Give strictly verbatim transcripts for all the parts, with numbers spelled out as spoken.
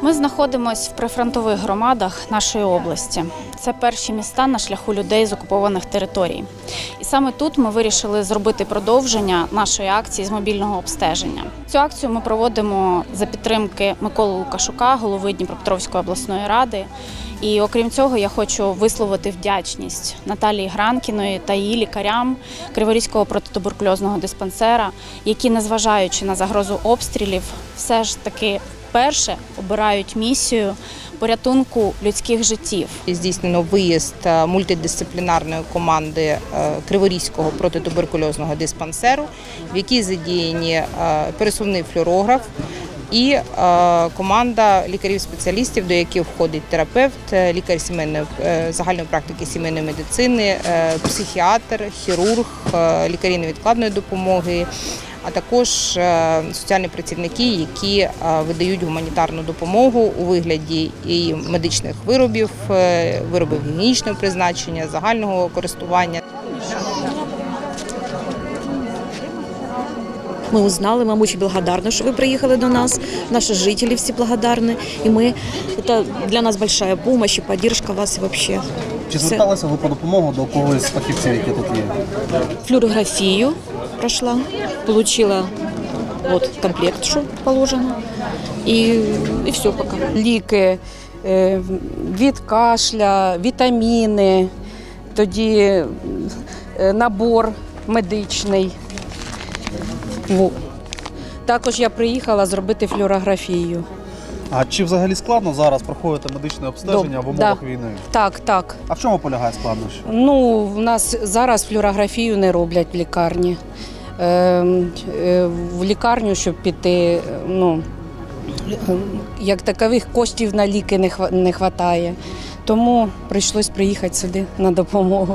Ми знаходимося в прифронтових громадах нашої області. Це перші міста на шляху людей з окупованих територій. І саме тут ми вирішили зробити продовження нашої акції з мобільного обстеження. Цю акцію ми проводимо за підтримки Миколи Лукашука, голови Дніпропетровської обласної ради. І окрім цього, я хочу висловити вдячність Наталії Гранкіної та її лікарям Криворізького протитуберкульозного диспансера, які, незважаючи на загрозу обстрілів, все ж таки вперше обирають місію порятунку людських життів. Здійснено виїзд мультидисциплінарної команди Криворізького протитуберкульозного диспансеру, в якій задіяні пересувний флюорограф і команда лікарів-спеціалістів, до яких входить терапевт, лікар сімейної загальної практики сімейної медицини, психіатр, хірург, лікарі невідкладної допомоги, а також соціальні працівники, які видають гуманітарну допомогу у вигляді і медичних виробів, виробів гігієнічного призначення, загального користування. Мы узнали, мы очень благодарны, что вы приехали до нас, наши жители все благодарны, и мы, это для нас большая помощь и поддержка вас и вообще. Чи зверталися ви по допомогу до когось з фахівців, які тут є? Флюорографию прошла, получила вот комплект, что положено, и, и все пока. Ліки від кашля, вітаміни, тоді набор медичний. Також я приїхала зробити флюорографію. А чи взагалі складно зараз проходити медичне обстеження в умовах да. війни? Так, так. А в чому полягає складнощі? Ну, в нас зараз флюорографію не роблять в лікарні. Е, е, в лікарню, щоб піти, ну, як такових коштів на ліки не, не вистачає. Тому прийшлось приїхати сюди на допомогу.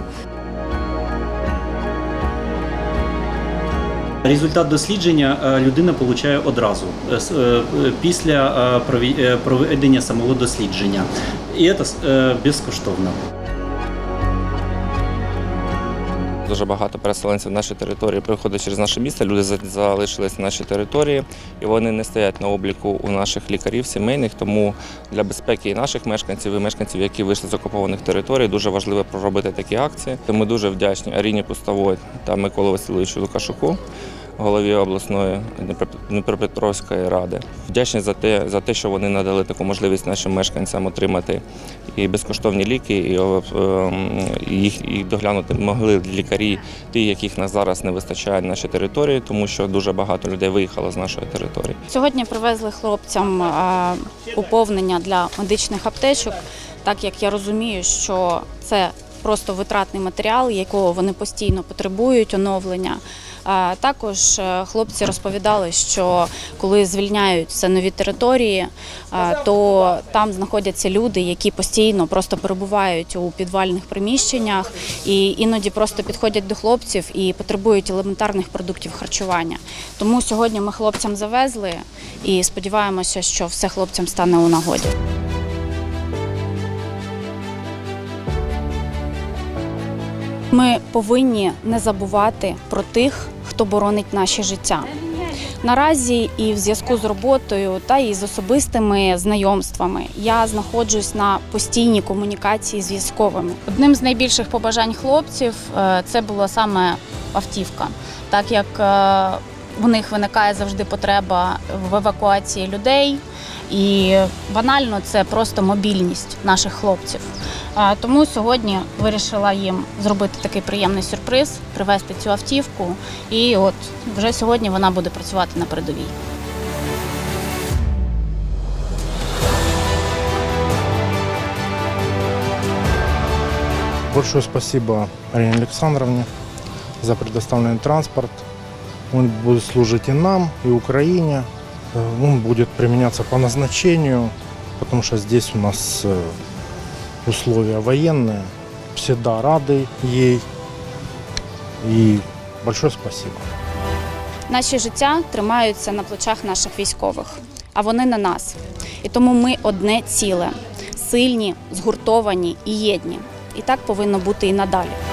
Результат дослідження людина отримує одразу, після проведення самого дослідження. І це безкоштовно. Дуже багато переселенців на нашій території приходять через наше місто, люди залишились на нашій території і вони не стоять на обліку у наших лікарів сімейних, тому для безпеки і наших мешканців, і мешканців, які вийшли з окупованих територій, дуже важливо проробити такі акції. Ми дуже вдячні Аріні Пустовій та Миколі Васильовичу Лукашуку, голові обласної Дніпропетровської ради. Вдячні за те, за те, що вони надали таку можливість нашим мешканцям отримати і безкоштовні ліки, і їх і доглянути могли лікарі, ті, яких нас зараз не вистачає на нашій території, тому що дуже багато людей виїхало з нашої території. Сьогодні привезли хлопцям поповнення для медичних аптечок, так як я розумію, що це просто витратний матеріал, якого вони постійно потребують оновлення. Також хлопці розповідали, що коли звільняються нові території, то там знаходяться люди, які постійно просто перебувають у підвальних приміщеннях і іноді просто підходять до хлопців і потребують елементарних продуктів харчування. Тому сьогодні ми хлопцям завезли і сподіваємося, що все хлопцям стане у нагоді. Ми повинні не забувати про тих, хто боронить наше життя. Наразі і в зв'язку з роботою та і з особистими знайомствами я знаходжусь на постійній комунікації з військовими. Одним з найбільших побажань хлопців – це була саме автівка, так як в них виникає завжди потреба в евакуації людей. І банально це просто мобільність наших хлопців. Тому сьогодні вирішила їм зробити такий приємний сюрприз, привезти цю автівку. І от вже сьогодні вона буде працювати на передовій. Большое спасибо Арине Александровне за предоставленный транспорт. Он будет служить и нам, и Украине. Он будет применяться по назначению, потому что здесь у нас условия военные. Всегда рады ей. И большое спасибо. Наші життя тримаються на плечах наших військових, а вони на нас. І тому ми одне ціле, сильні, згуртовані і єдні. І так повинно бути і надалі.